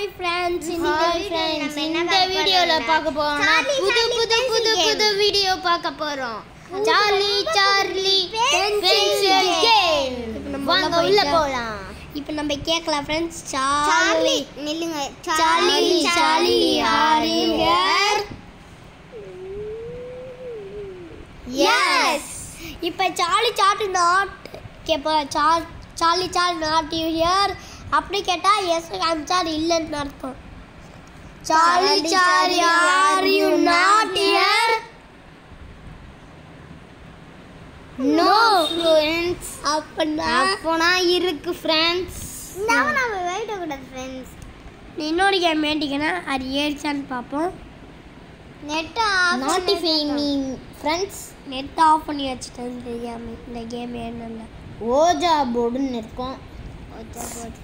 Hi friends இந்த வீடியோல பார்க்க போறோம் புது வீடியோ பார்க்க போறோம் சார்லி பென்சில் கேம் வாங்க உள்ள போலாம் இப்போ நம்ம கேக்கலாம் ஃப்ரெண்ட்ஸ் சார்லி நில்லுங்க சார்லி ஹாரிங்கர் எஸ் இப்போ சார்லி நாட் கேப்பா சார்லி நாட் யூ ஹியர் அப்படி கேட்டா எஸ் காமிச்சார் இல்லன்னு அர்த்தம் Charlie are you not here no friends அப்பனா இருக்கு ஃப்ரெண்ட்ஸ் நம்ம வெயிட் கூடாது ஃப்ரெண்ட்ஸ் இன்னொரு கேம் வேண்டிக்கனா அது ஏறிச்சான்னு பார்ப்போம் net off notify me friends net off பண்ணி வச்சிட்டேன் தெரியாம இந்த கேம் ஏறல ஓஜா போர்டுன்னு இருக்கும் ஓஜா போர்டு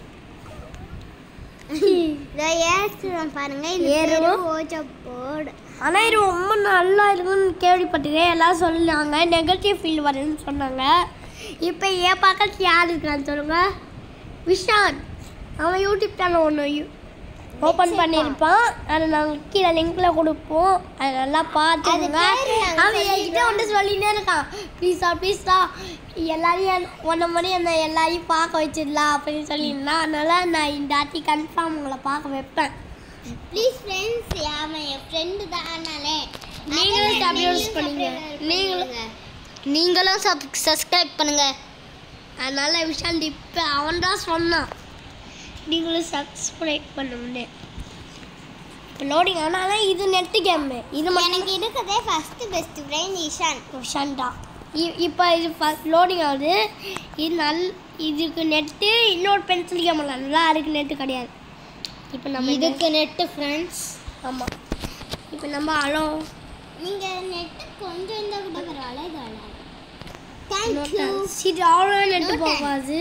பாருங்க இது ஓஜா போர்டு ஆனால் இது ரொம்ப நல்லா இருக்குன்னு கேள்விப்பட்டிருக்கேன் எல்லாம் சொன்னாங்க நெகட்டிவ் ஃபீல் வருதுன்னு சொன்னாங்க இப்போ என் பக்கத்தில் யார் இருக்கான்னு சொல்லுங்க விஷான் அவன் யூடியூப் சேனல் ஒன்று ஓப்பன் பண்ணியிருப்பான் அதை நாங்கள் கீழே லிங்க்கில் கொடுப்போம் அதை நல்லா பார்த்துங்க அவன் என்கிட்ட ஒன்று சொல்லினே இருக்கான் ப்ளீஸா எல்லாரையும் ஒன்றை மணி அந்த எல்லாரையும் பார்க்க வச்சிடலாம் அப்படின்னு சொல்லியிருந்தான் அதனால் நான் இந்த ஆட்டி கன்ஃபார்ம் உங்களை பார்க்க வைப்பேன் ப்ளீஸ் ஃப்ரெண்ட்ஸ் அவன் என் ஃப்ரெண்டு தானாலே நீங்களும் சப்ஸ்கிரைப் பண்ணுங்க நீங்களும் சப்ஸ்கிரைப் பண்ணுங்க அதனால் விஷாந்த் இப்போ அவன் தான் சொன்னான் நீங்களும் சப்ஸ்கிரைப் பண்ணுங்க இப்போ லோடிங் ஆனால் இது நெட்டு கேமு இது எனக்கு இருக்கிறதே ஃபஸ்ட்டு பெஸ்ட்டு ஃப்ரெண்ட் விஷான் தான் இப்போ இது ஃபஸ்ட் லோடிங் ஆகுது இது இதுக்கு நெட்டு இன்னொரு பென்சில் கேம் நல்லா அதுக்கு நெட்டு கிடையாது இப்போ நம்ம இதுக்கு நெட்டு ஃப்ரெண்ட்ஸ் ஆமாம் இப்போ நம்ம அலோ நீங்கள் நெட்டு கொஞ்சம் இருந்தால் கூட பரவாயில்ல தேங்க்யூ சரி அவ்வளோ நெட்டு போகாது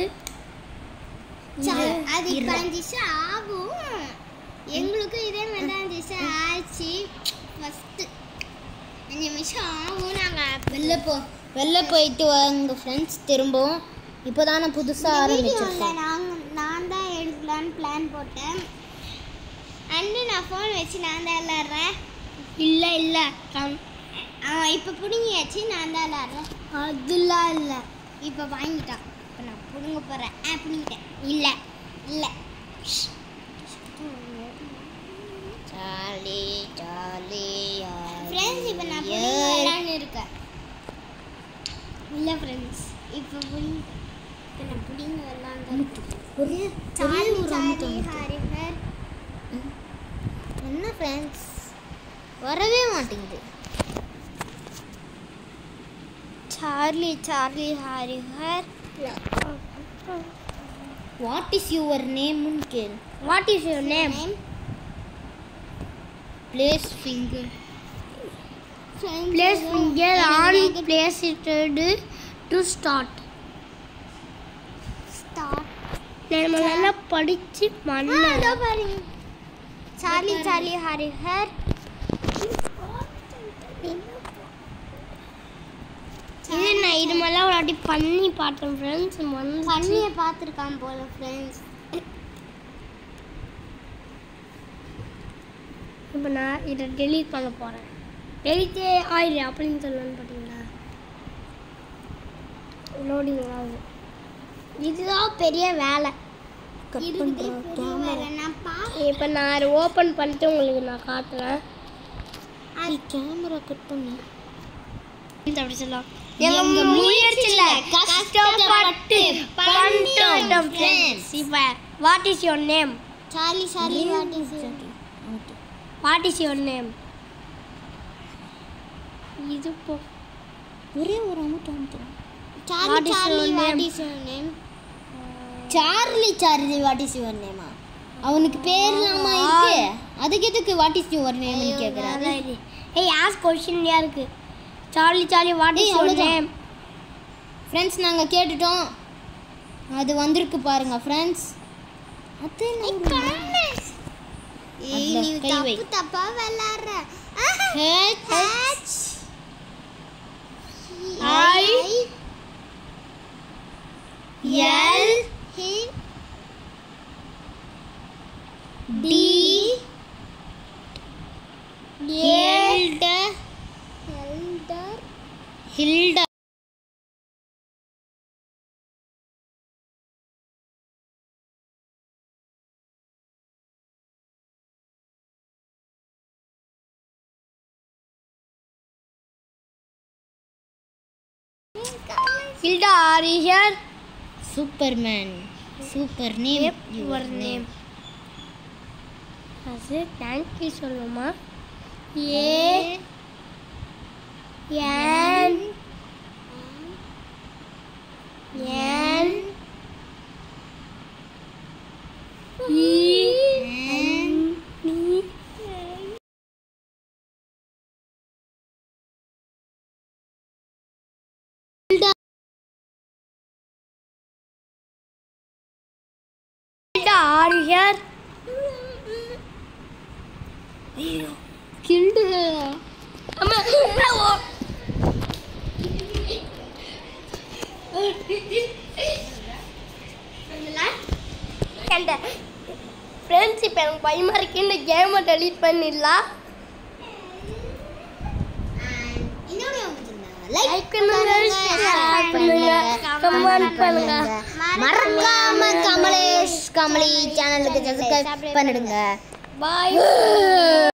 அது 5 நிமிஷம் ஆகும் எங்களுக்கு இதே மாதிரி 5 நிமிஷம் ஆச்சு ஃபஸ்ட்டு 5 நிமிஷம் ஆகும் நாங்கள் வெளில போயிட்டு வாங்க ஃப்ரெண்ட்ஸ் திரும்பவும் இப்போ தானே புதுசாக ஆரம்பிச்சிருக்கேன் நான் தான் எடுக்கலான்னு பிளான் போட்டேன் அண்டு நான் ஃபோன் வச்சு நான் தான் விளாட்றேன் இல்லை இப்போ பிடுங்கியாச்சு நான் தான் விளாட்றேன் அதெல்லாம் இல்லை இப்போ வாங்கிட்டான் இப்போ நான் பிடுங்க போகிறேன் பிடிங்கிட்டேன் இல்லை சார்லி ஃப்ரெண்ட்ஸ் இப்போ நான் விளாட்னு இருக்கேன் இல்லை ஃப்ரெண்ட்ஸ் இப்போ நான் பிடிங்க விளாண்டு சார்லி ஹாரிங்கர் என்ன ஃப்ரெண்ட்ஸ் வரவே மாட்டேங்குது சார்லி ஹாரிங்கர் வாட் இஸ் யுவர் நேம் கேள் what is your name place finger on place it to start நம்ம நல்லா படிச்சு மண்ணா பாருங்க சார்லி ஹாரிங்கர் இது மாதிரிலாம் ஒரு வாட்டி பண்ணி பார்த்தேன் ஃப்ரெண்ட்ஸ் பண்ணியை பார்த்துருக்கான் போல ஃப்ரெண்ட்ஸ் இப்போ நான் இதை டெலீட் பண்ண போகிறேன் டெலிட்டே ஆயிடு அப்படின்னு சொல்லணும்னு பார்த்தீங்களா லோடிங் ஆகுது இதுதான் பெரிய வேலை இப்போ நான் அதை ஓப்பன் பண்ணிட்டு உங்களுக்கு நான் காட்டுறேன் கேமரா கட் பண்ணி அப்படி சொல்லலாம் எங்க முயற்சியில கஷ்டப்பட்டு பண்ணிட்டோம் ஃப்ரெண்ட்ஸ் இப்போ what is your name Charlie what is your name இது போ ஒரே ஒரு அமுட்டம் Charlie what is your name Charlie what is your நேமா அவனுக்கு பேர் இல்லாம இருக்கு அதுக்கு எதுக்கு வாட் இஸ் யுவர் நேம்னு கேக்குறாரு ஏய் ஆஸ்க் क्वेश्चन யாருக்கு Charlie what is your name friends நாங்க கேட்டுட்டோம் அது வந்திருக்கு பாருங்க ஃப்ரெண்ட்ஸ் அது நீ தப்பா விளையாடுற Hilda. Hilda, are you here? Superman. Super name. Your name. Thank you சொல்லுமா. A N N E N E Hilda, are you here? Killed. Friends இப்போ எனக்கு பயமா இருக்கு இந்த கேமை டெலீட் பண்ணிடலாம் லைக் பண்ணுங்க ஷேர் பண்ணுங்க கமெண்ட் பண்ணுங்க மறக்காம கமலேஷ் கமலி சேனலுக்கு சப்ஸ்கிரைப் பண்ணிடுங்க பாய்